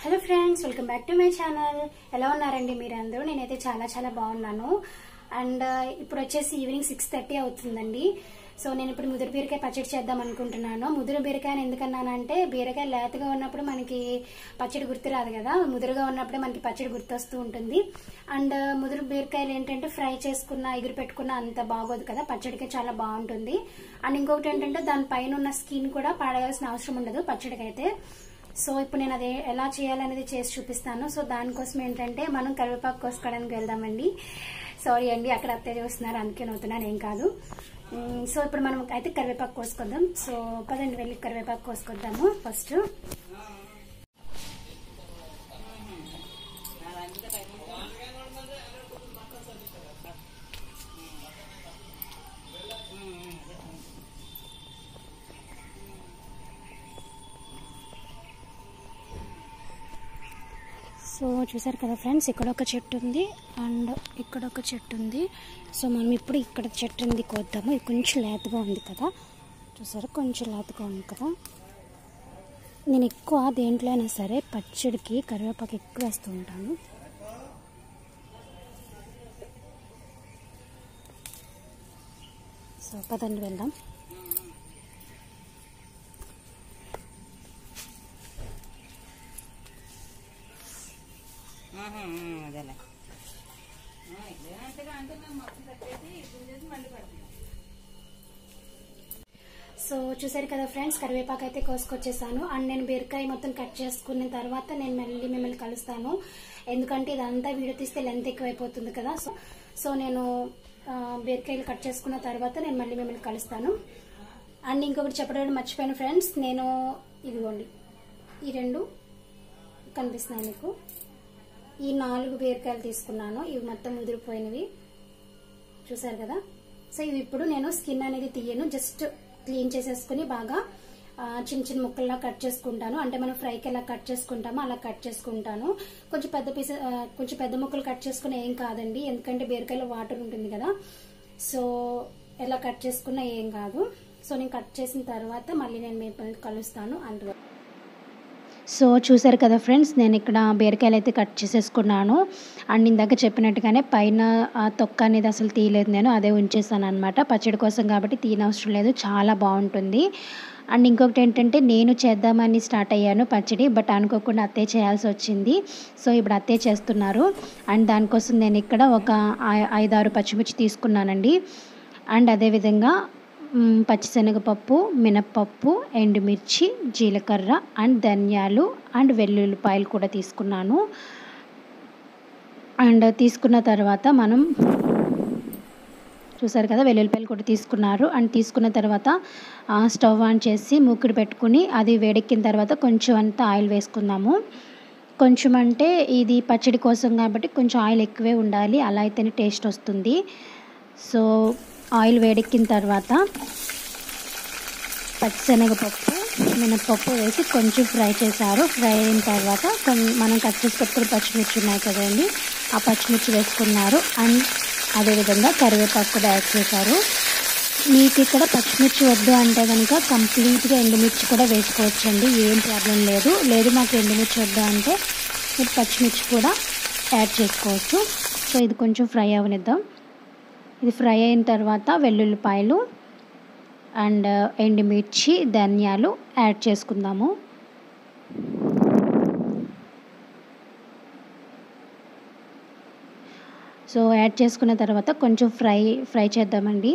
Hello friends, welcome back to my channel. ఎలా ఉన్నారండి మీరందరూ? నేనైతే చాలా చాలా బాగున్నాను. అండ్ ఇప్పుడు వచ్చేసి ఈవినింగ్ 6:30 అవుతుందండి. సో నేను ఇప్పుడు ముదురు బీరకాయ పచ్చడి చేద్దాం అనుకుంటున్నాను. ముదురు బీరకాయని ఎందుకన్నానంటే బీరకాయ లేతగా ఉన్నప్పుడు మనకి పచ్చడి గుర్తు రాదు కదా, ముదురుగా ఉన్నప్పుడే మనకి పచ్చడి గుర్తొస్తూ ఉంటుంది. అండ్ ముదురు బీరకాయలు ఏంటంటే ఫ్రై చేసుకున్న ఎగురు పెట్టుకున్న అంత బాగోదు కదా, పచ్చడికి చాలా బాగుంటుంది. అండ్ ఇంకొకటి ఏంటంటే దాని పైన ఉన్న స్కిన్ కూడా పాడేయాల్సిన అవసరం ఉండదు పచ్చడికి అయితే. సో ఇప్పుడు నేను అది ఎలా చేయాలనేది చేసి చూపిస్తాను. సో దానికోసం ఏంటంటే మనం కరివేపాకు కోసుకోవడానికి వెళ్దామండి. సారీ అండి, అక్కడ అత్తయ్య చూస్తున్నారు అందుకే నవ్వుతున్నాను, ఏం కాదు. సో ఇప్పుడు మనం అయితే కరివేపాకు కోసుకొద్దాం. సో పదండి వెళ్ళి కరివేపాకు కోసుకొద్దాము ఫస్ట్. సో చూసారు కదా ఫ్రెండ్స్, ఇక్కడ ఒక చెట్టు ఉంది అండ్ ఇక్కడ ఒక చెట్టు ఉంది. సో మనం ఇప్పుడు ఇక్కడ చెట్టు ఉంది కోద్దాము. ఇది కొంచెం లేతగా ఉంది కదా, చూసారు కొంచెం లేతగా ఉంది కదా. నేను ఎక్కువ దేంట్లో అయినా సరే పచ్చడికి కరివేపాకు ఎక్కువ వేస్తూ ఉంటాను. సో పదండి వెళ్దాం. సో చూసారు కదా ఫ్రెండ్స్, కరివేపాకు అయితే కోసుకొచ్చేసాను. అండ్ నేను బీరకాయ మొత్తం కట్ చేసుకున్న తర్వాత నేను మళ్ళీ మిమ్మల్ని కలుస్తాను. ఎందుకంటే ఇదంతా వీడియో తీస్తే లెంత్ ఎక్కువైపోతుంది కదా. సో నేను బీరకాయలు కట్ చేసుకున్న తర్వాత నేను మళ్ళీ మిమ్మల్ని కలుస్తాను. అండ్ ఇంకొకటి చెప్పడం మర్చిపోయాను ఫ్రెండ్స్, నేను ఇదిగోండి ఈ రెండు కనిపిస్తున్నాయి మీకు, ఈ 4 బీరకాయలు తీసుకున్నాను. ఇవి మొత్తం ముదిరిపోయినవి చూసారు కదా. సో ఇవి ఇప్పుడు నేను స్కిన్ అనేది తీయను, జస్ట్ క్లీన్ చేసేసుకుని బాగా చిన్న చిన్న ముక్కల్లా కట్ చేసుకుంటాను. అంటే మనం ఫ్రైకి ఎలా కట్ చేసుకుంటామో అలా కట్ చేసుకుంటాను. కొంచెం పెద్ద ముక్కలు కట్ చేసుకుని ఏం కాదండి, ఎందుకంటే బీరకాయలో వాటర్ ఉంటుంది కదా. సో ఎలా కట్ చేసుకున్నా ఏం కాదు. సో నేను కట్ చేసిన తర్వాత మళ్ళీ నేను మిమ్మల్ని కలుస్తాను అంతవరకు. సో చూసారు కదా ఫ్రెండ్స్, నేను ఇక్కడ బీరకాయలు అయితే కట్ చేసేసుకున్నాను. అండ్ ఇందాక చెప్పినట్టుగానే పైన తొక్క అనేది అసలు తీయలేదు, నేను అదే ఉంచేసాను అనమాట. పచ్చడి కోసం కాబట్టి తీయనవసరం లేదు, చాలా బాగుంటుంది. అండ్ ఇంకొకటి ఏంటంటే నేను చేద్దామని స్టార్ట్ అయ్యాను పచ్చడి, బట్ అనుకోకుండా అత్తయ్య చేయాల్సి వచ్చింది. సో ఇప్పుడు అత్తయ్య చేస్తున్నారు. అండ్ దానికోసం నేను ఇక్కడ ఒక 5-6 పచ్చిమిర్చి తీసుకున్నానండి. అండ్ అదేవిధంగా పచ్చిశనగపప్పు, మినప్పప్పు, ఎండుమిర్చి, జీలకర్ర అండ్ ధనియాలు అండ్ వెల్లుల్లిపాయలు కూడా తీసుకున్నాను. అండ్ తీసుకున్న తర్వాత మనం చూసారు కదా వెల్లుల్లిపాయలు కూడా తీసుకున్నారు. అండ్ తీసుకున్న తర్వాత స్టవ్ ఆన్ చేసి మూకుడు పెట్టుకుని అది వేడెక్కిన తర్వాత కొంచెం అంతా ఆయిల్ వేసుకుందాము. కొంచెం అంటే ఇది పచ్చడి కోసం కాబట్టి కొంచెం ఆయిల్ ఎక్కువే ఉండాలి, అలా అయితేనే టేస్ట్ వస్తుంది. సో ఆయిల్ వేడెక్కిన తర్వాత పచ్చిశనగపప్పు, మినప్పప్పు వేసి కొంచెం ఫ్రై చేశారు. ఫ్రై అయిన తర్వాత మనం కట్ చేసి పెట్టుకుని పచ్చిమిర్చి ఉన్నాయి కదండి, ఆ పచ్చిమిర్చి వేసుకున్నారు. అండ్ అదేవిధంగా కరివేపాకు కూడా యాడ్ చేశారు. మీకు ఇక్కడ పచ్చిమిర్చి వద్దు అంటే కనుక కంప్లీట్గా ఎండుమిర్చి కూడా వేసుకోవచ్చండి, ఏం ప్రాబ్లం లేదు. మాకు ఎండుమిర్చి వద్దు అంటే మీరు పచ్చిమిర్చి కూడా యాడ్ చేసుకోవచ్చు. సో ఇది కొంచెం ఫ్రై అవనిద్దాం. ఇది ఫ్రై అయిన తర్వాత వెల్లుల్లిపాయలు అండ్ ఎండుమిర్చి, ధనియాలు యాడ్ చేసుకుందాము. సో యాడ్ చేసుకున్న తర్వాత కొంచెం ఫ్రై చేద్దామండి.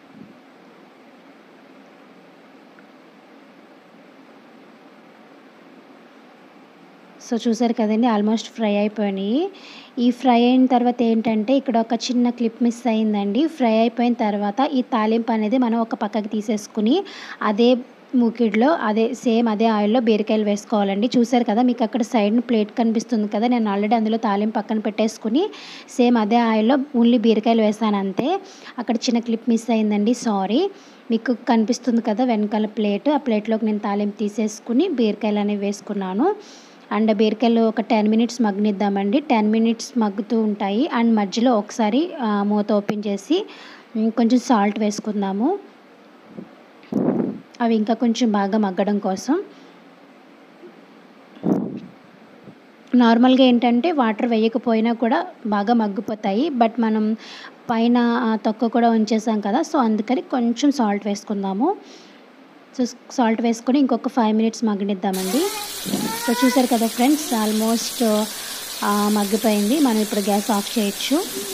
సో చూసారు కదండి, ఆల్మోస్ట్ ఫ్రై అయిపోయినాయి. ఈ ఫ్రై అయిన తర్వాత ఏంటంటే ఇక్కడ ఒక చిన్న క్లిప్ మిస్ అయిందండి. ఫ్రై అయిపోయిన తర్వాత ఈ తాలింపు అనేది మనం ఒక పక్కకి తీసేసుకుని అదే మూకిడ్లో అదే ఆయిల్లో బీరకాయలు వేసుకోవాలండి. చూసారు కదా, మీకు అక్కడ సైడ్న ప్లేట్ కనిపిస్తుంది కదా, నేను ఆల్రెడీ అందులో తాలింపు పక్కన పెట్టేసుకుని సేమ్ అదే ఆయిల్లో ఓన్లీ బీరకాయలు వేసాను అంతే. అక్కడ చిన్న క్లిప్ మిస్ అయిందండి, సారీ. మీకు కనిపిస్తుంది కదా వెనకాల ప్లేట్, ఆ ప్లేట్లోకి నేను తాలింపు తీసేసుకుని బీరకాయలు అనేవి వేసుకున్నాను. అండ్ బీరకాయలు ఒక 10 మినిట్స్ మగ్గనిద్దామండి. 10 మినిట్స్ మగ్గుతూ ఉంటాయి. అండ్ మధ్యలో ఒకసారి మూత ఓపెన్ చేసి కొంచెం సాల్ట్ వేసుకుందాము, అవి ఇంకా కొంచెం బాగా మగ్గడం కోసం. నార్మల్గా ఏంటంటే వాటర్ వేయకపోయినా కూడా బాగా మగ్గిపోతాయి. బట్ మనం పైన తొక్క కూడా ఉంచేసాం కదా, సో అందుకని కొంచెం సాల్ట్ వేసుకుందాము. సో సాల్ట్ వేసుకొని ఇంకొక 5 మినిట్స్ మగ్గనిద్దామండి. సో చూసారు కదా ఫ్రెండ్స్, ఆల్మోస్ట్ మగ్గిపోయింది. మనం ఇప్పుడు గ్యాస్ ఆఫ్ చేయొచ్చు.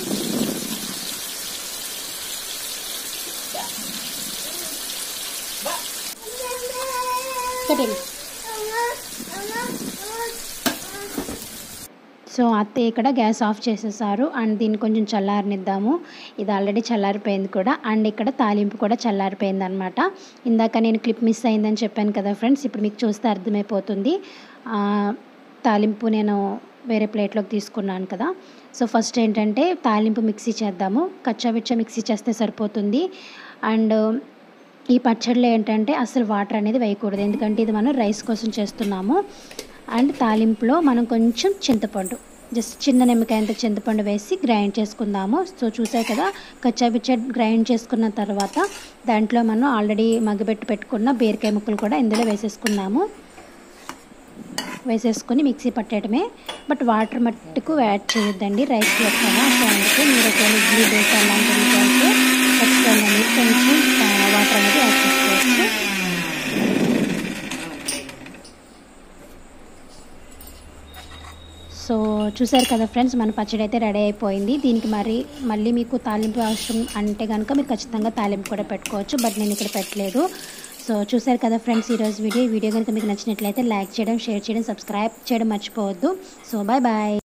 సో అత్తయ్య ఇక్కడ గ్యాస్ ఆఫ్ చేసేసారు అండ్ దీన్ని కొంచెం చల్లారనిద్దాము. ఇది ఆల్రెడీ చల్లారిపోయింది కూడా అండ్ ఇక్కడ తాలింపు కూడా చల్లారిపోయింది అనమాట. ఇందాక నేను క్లిప్ మిస్ అయిందని చెప్పాను కదా ఫ్రెండ్స్, ఇప్పుడు మీకు చూస్తే అర్థమైపోతుంది. తాలింపు నేను వేరే ప్లేట్లోకి తీసుకున్నాను కదా. సో ఫస్ట్ ఏంటంటే తాలింపు మిక్సీ చేద్దాము. కచ్చాబిచ్చా మిక్సీ చేస్తే సరిపోతుంది. అండ్ ఈ పచ్చడిలో ఏంటంటే అసలు వాటర్ అనేది వేయకూడదు, ఎందుకంటే ఇది మనం రైస్ కోసం చేస్తున్నాము. అండ్ తాలింపులో మనం కొంచెం చింతపండు, జస్ట్ చిన్న నిమ్మకాయంత చింతపండు వేసి గ్రైండ్ చేసుకుందాము. సో చూసారు కదా, కచ్చాబిచ్చా గ్రైండ్ చేసుకున్న తర్వాత దాంట్లో మనం ఆల్రెడీ పెట్టుకున్న బీరకాయ ముక్కలు కూడా ఇందులో వేసేసుకున్నాము. వేసేసుకొని మిక్సీ పట్టడమే. బట్ వాటర్ మట్టుకు యాడ్ చేయొద్దండి రైస్లో కదా. సో అందుకే మీరు ఒక ఇడ్లీ దోశ అలాంటివి చేస్తే ఖచ్చితంగా మీరు కొంచెం వాటర్ అనేది యాడ్ చేసుకోవచ్చు. సో చూసారు కదా ఫ్రెండ్స్, మన పచ్చడి అయితే రెడీ అయిపోయింది. దీనికి మళ్ళీ మీకు తాలింపు అవసరం అంటే కనుక మీరు ఖచ్చితంగా తాలింపు కూడా పెట్టుకోవచ్చు, బట్ నేను ఇక్కడ పెట్టలేదు. సో చూసారు కదా ఫ్రెండ్స్, ఈరోజు వీడియో కనుక మీకు నచ్చినట్లయితే లైక్ చేయడం, షేర్ చేయడం, సబ్స్క్రైబ్ చేయడం మర్చిపోవద్దు. So bye bye.